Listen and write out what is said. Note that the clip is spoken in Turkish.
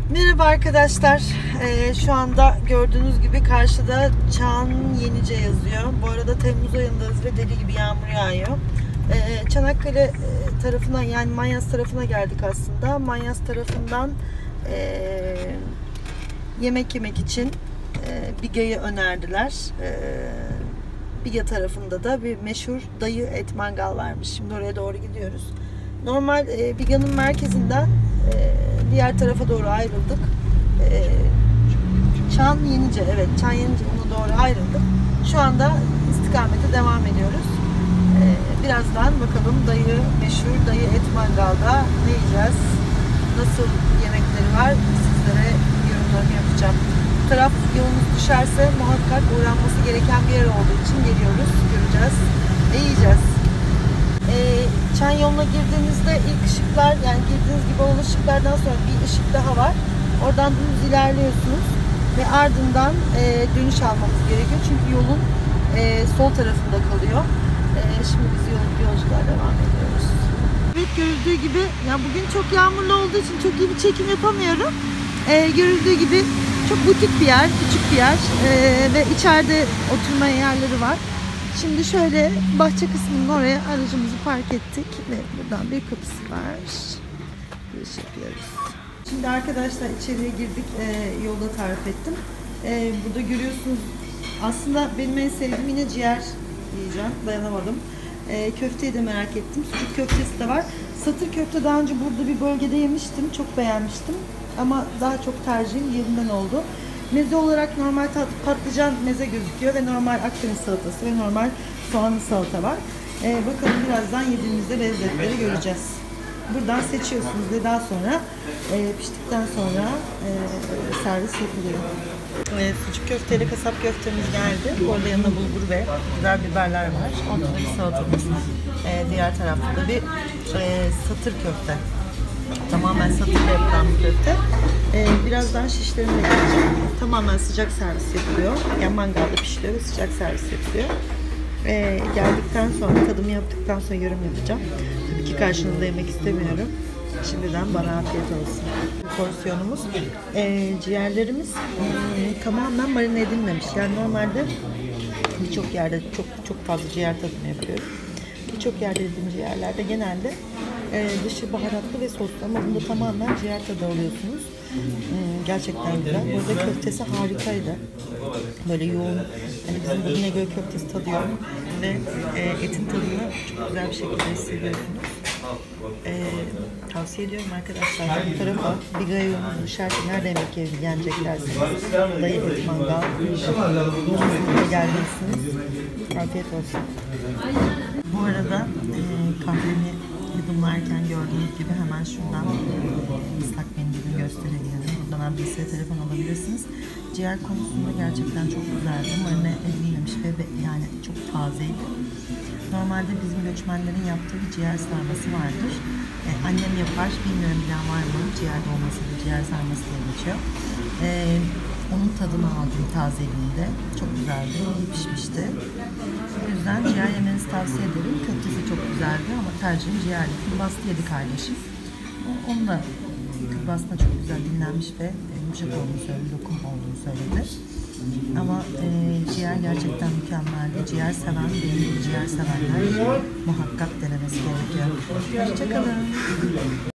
Merhaba arkadaşlar. Şu anda gördüğünüz gibi karşıda Çan Yenice yazıyor. Bu arada Temmuz ayındayız ve deli gibi yağmur yağıyor. Çanakkale tarafına, yani Manyas tarafına geldik aslında. Manyas tarafından yemek yemek için Biga'yı önerdiler. Biga tarafında da bir meşhur dayı et mangal varmış. Şimdi oraya doğru gidiyoruz. Normal Biga'nın merkezinden diğer tarafa doğru ayrıldık. Çan Yenice, evet, Çan Yenice ona doğru ayrıldık. Şu anda istikamete devam ediyoruz. Birazdan bakalım meşhur dayı et mangalda ne yiyeceğiz? Nasıl yemekleri var? Sizlere yorumlarımı yapacağım. Bu taraf yolumuz düşerse muhakkak uğranması gereken bir yer olduğu için geliyoruz. Göreceğiz. Ne yiyeceğiz? Çan yoluna girdiğinizde ilk ışıklar, yani girdiğiniz gibi olan ışıklardan sonra bir ışık daha var. Oradan düz ilerliyorsunuz ve ardından dönüş almamız gerekiyor. Çünkü yolun sol tarafında kalıyor. Şimdi biz yolculuğa devam ediyoruz. Evet, görüldüğü gibi, yani bugün çok yağmurlu olduğu için çok iyi bir çekim yapamıyorum. Görüldüğü gibi çok butik bir yer, küçük bir yer ve içeride oturma yerleri var. Şimdi şöyle bahçe kısmının oraya aracımızı park ettik ve buradan bir kapısı var. Giriş yapıyoruz. Şimdi arkadaşlar içeriye girdik, yolda tarif ettim. Burada görüyorsunuz, aslında benim en sevdiğim yine ciğer yiyeceğim, dayanamadım. Köfteyi de merak ettim, sucuk köftesi de var. Satır köfte daha önce burada bir bölgede yemiştim, çok beğenmiştim. Ama daha çok tercihim yerinden oldu. Meze olarak normal patlıcan meze gözüküyor ve normal Akdeniz salatası ve normal soğanlı salata var. Bakalım birazdan yediğimizde lezzetleri göreceğiz. Buradan seçiyorsunuz ve daha sonra piştikten sonra servis yapılıyor. Sucuk köfteyle kasap köftemiz geldi. Bu arada yanında bulgur ve güzel biberler var. Ortada bir salatamız. Diğer tarafta da bir satır köfte. Tamamen satırla yapılan bir köfte. Birazdan şişlerini ekleyeceğim. Tamamen sıcak servis yapılıyor. Yani mangalda pişiriyor ve sıcak servis yapılıyor. Geldikten sonra, tadımı yaptıktan sonra yorum yapacağım. Tabii ki karşınızda yemek istemiyorum. Şimdiden bana afiyet olsun. Porsiyonumuz. Ciğerlerimiz tamamen marine edilmemiş. Yani normalde birçok yerde çok fazla ciğer tadımı yapıyorum. Birçok yerde yediğim ciğerlerde genelde dışı baharatlı ve soslu, ama bunda tamamen ciğer tadı alıyorsunuz. Gerçekten güzel. Burada köftesi harikaydı. Böyle yoğun, hani bizim bu İnegöl köftesi tadı yok ve etin tadını çok güzel bir şekilde hissediyorsunuz. Tavsiye ediyorum arkadaşlar. Bu tarafa Biga'ya yolunuz düşerse nerede yemek yenecek dersiniz. Dayı et mangal. Yolunuzda geldiyseniz afiyet olsun. Bu arada kahvemi yudumlarken gördüğünüz gibi hemen şuradan ıslak mendilini gösterebilirim. Buradan adrese telefon alabilirsiniz. Ciğer konusunda gerçekten çok güzeldi. Marine edilmemiş ve yani çok tazeydi. Normalde bizim göçmenlerin yaptığı bir ciğer sarması vardır. Annem yapar, bilmiyorum bilen var mı? Ciğer dolması, ciğer sarması diye geçiyor. Onun tadını aldım tazeliğinde. Çok güzeldi, iyi pişmişti. O yüzden ciğer yemenizi tavsiye ederim. Köftesi çok güzeldi ama tercihim ciğerli. Kırbastı yedi kardeşim. Onun da kırbastına çok güzel dinlenmiş ve yumuşak olduğunu söyledi, lokum olduğunu söyledi. Ama ciğer gerçekten mükemmeldi. Ciğer seven, benim ciğer sevenler muhakkak denemesi gerekiyor. Hoşçakalın.